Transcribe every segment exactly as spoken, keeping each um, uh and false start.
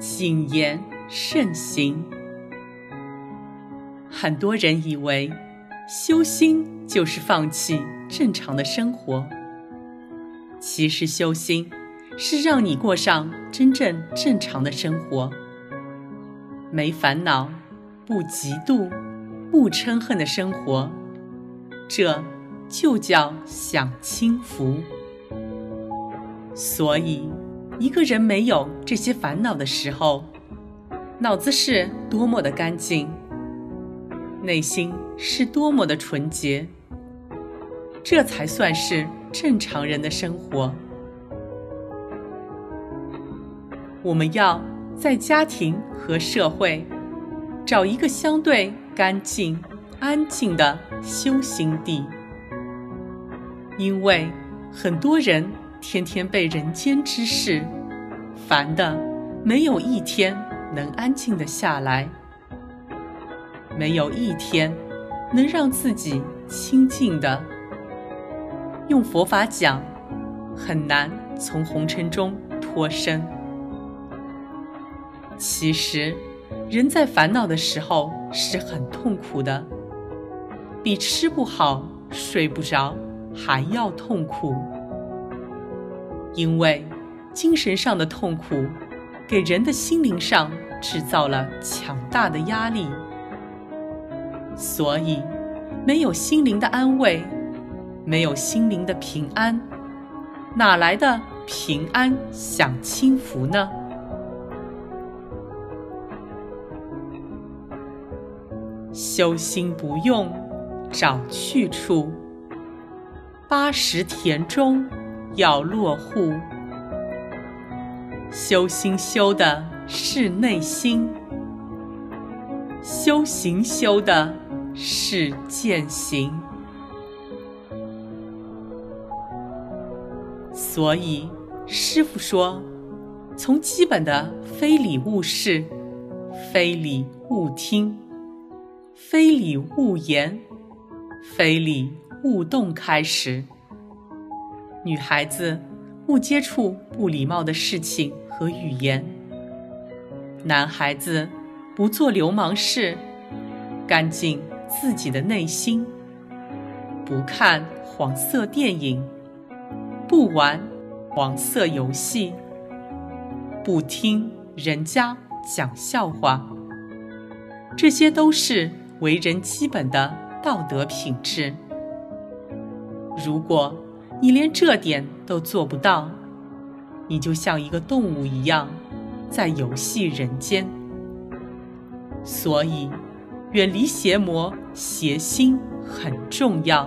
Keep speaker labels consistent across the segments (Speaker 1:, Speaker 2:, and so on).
Speaker 1: 谨言慎行。很多人以为修心就是放弃正常的生活，其实修心是让你过上真正正常的生活，没烦恼，不嫉妒，不嗔恨的生活，这就叫享清福。所以一个人没有这些烦恼的时候，脑子是多么的干净，内心是多么的纯洁，这才算是正常人的生活。我们要在家庭和社会找一个相对干净、安静的修心地，因为很多人天天被人间之事烦得没有一天能安静地下来，没有一天能让自己清静的。用佛法讲，很难从红尘中脱身。其实人在烦恼的时候是很痛苦的，比吃不好睡不着还要痛苦。因为精神上的痛苦给人的心灵上制造了强大的压力，所以没有心灵的安慰，没有心灵的平安，哪来的平安享清福呢？修心不用找去处，八十田中要落户。修心修的是内心，修行修的是践行。所以师父说，从基本的非礼勿视、非礼勿听、非礼勿言、非礼勿动开始，女孩子勿接触不礼貌的事情和语言，男孩子不做流氓事，干净自己的内心，不看黄色电影，不玩黄色游戏，不听人家讲笑话，这些都是为人基本的道德品质。如果你连这点都做不到，你就像一个动物一样，在游戏人间。所以远离邪魔邪心很重要。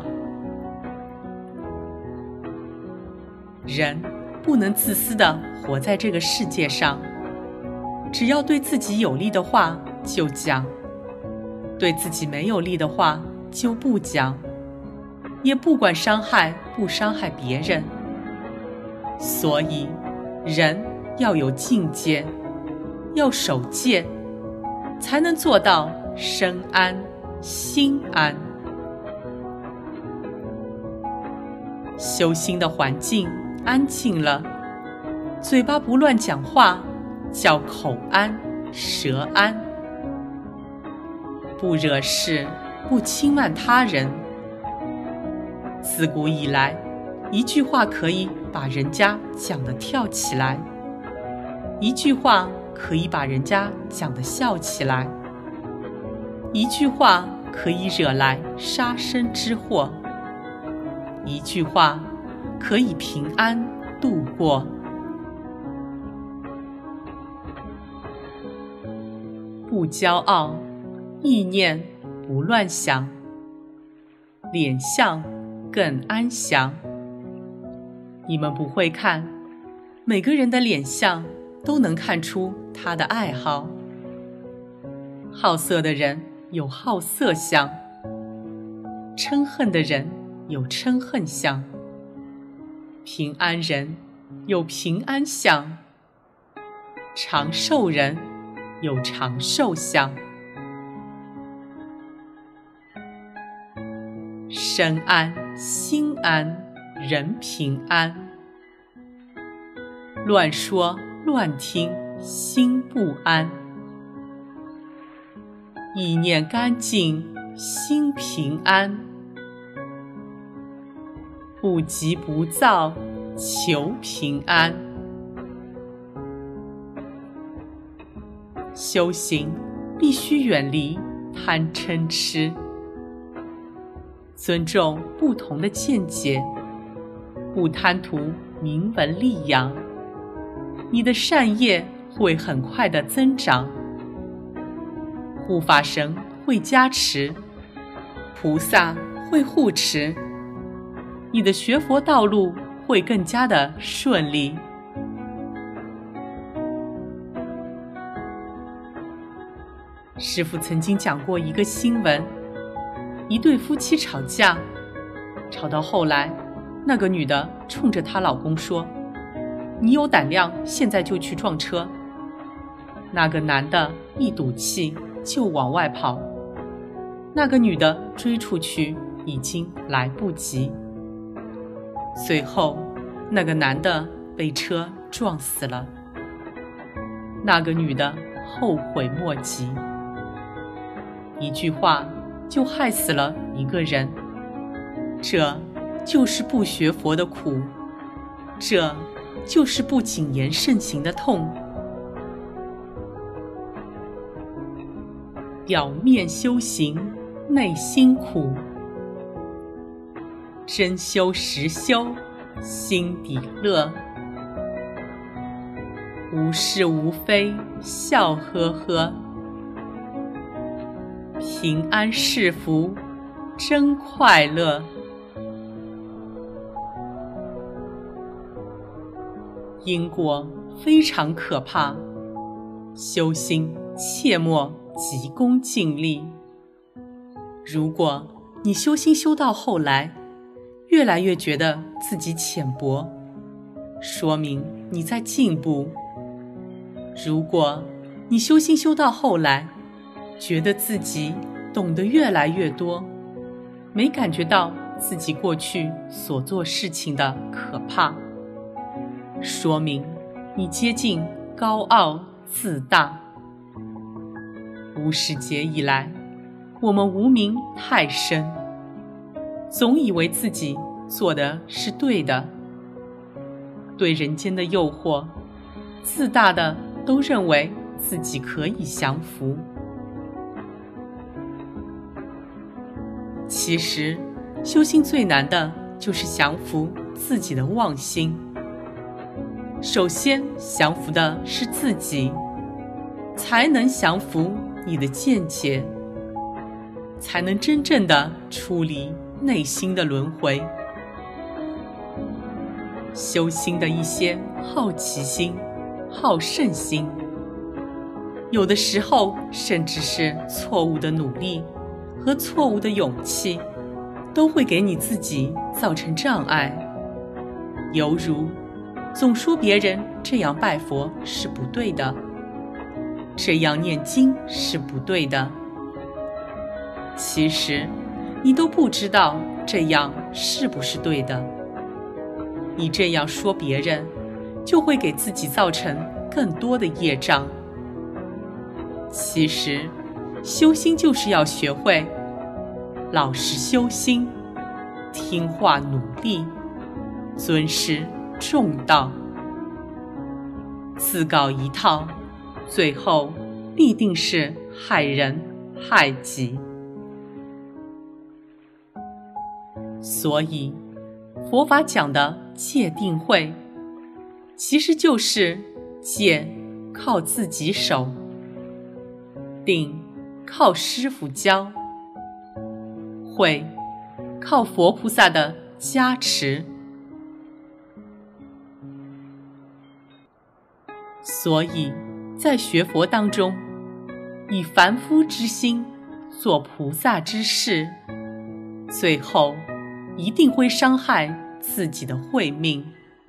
Speaker 1: 人不能自私地活在这个世界上，只要对自己有利的话就讲，对自己没有利的话就不讲，也不管伤害不伤害别人。所以人要有境界，要守戒，才能做到身安心安。修心的环境安静了，嘴巴不乱讲话，叫口安舌安。不惹事，不轻慢他人。自古以来，一句话可以把人家讲得跳起来，一句话可以把人家讲得笑起来，一句话可以惹来杀身之祸，一句话可以平安度过。不骄傲，意念不乱想，脸相更安详。你们不会看，每个人的脸相都能看出他的爱好。好色的人有好色相，嗔恨的人有嗔恨相，平安人有平安相，长寿人有长寿相。身安心安人平安。乱说乱听心不安。意念干净，心平安。不急不躁，求平安。修行必须远离贪嗔痴，尊重不同的见解，不贪图名闻利养，你的善业会很快的增长，护法神会加持，菩萨会护持，你的学佛道路会更加的顺利。师父曾经讲过一个新闻，一对夫妻吵架，吵到后来，那个女的冲着她老公说：“你有胆量，现在就去撞车。”那个男的一赌气就往外跑，那个女的追出去已经来不及。随后，那个男的被车撞死了，那个女的后悔莫及。一句话就害死了一个人，这就是不学佛的苦，这就是不谨言慎行的痛。表面修行，内心苦，真修实修，心底乐。无是无非，笑呵呵。平安是福，真快乐。因果非常可怕，修心切莫急功近利。如果你修心修到后来，越来越觉得自己浅薄，说明你在进步。如果你修心修到后来，觉得自己懂得越来越多，没感觉到自己过去所做事情的可怕，说明你接近高傲自大。无始劫以来，我们无明太深，总以为自己做的是对的，对人间的诱惑，自大的都认为自己可以降服。其实，修心最难的就是降服自己的妄心。首先降服的是自己，才能降服你的见解，才能真正的处理内心的轮回。修心的一些好奇心、好胜心，有的时候甚至是错误的努力和错误的勇气，都会给你自己造成障碍。犹如总说别人这样拜佛是不对的，这样念经是不对的，其实你都不知道这样是不是对的。你这样说别人，就会给自己造成更多的业障。其实修心就是要学会老实修心，听话努力，尊师重道。自搞一套，最后必定是害人害己。所以佛法讲的戒定慧，其实就是戒靠自己守，定靠师父教，慧靠佛菩萨的加持。所以在学佛当中，以凡夫之心做菩萨之事，最后一定会伤害自己的慧命。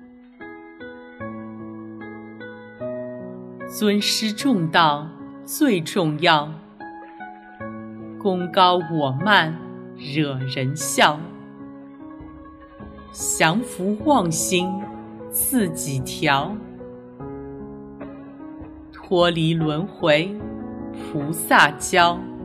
Speaker 1: 尊师重道最重要，功高我慢惹人笑，降服妄心自己调。 脱离轮回，菩萨教。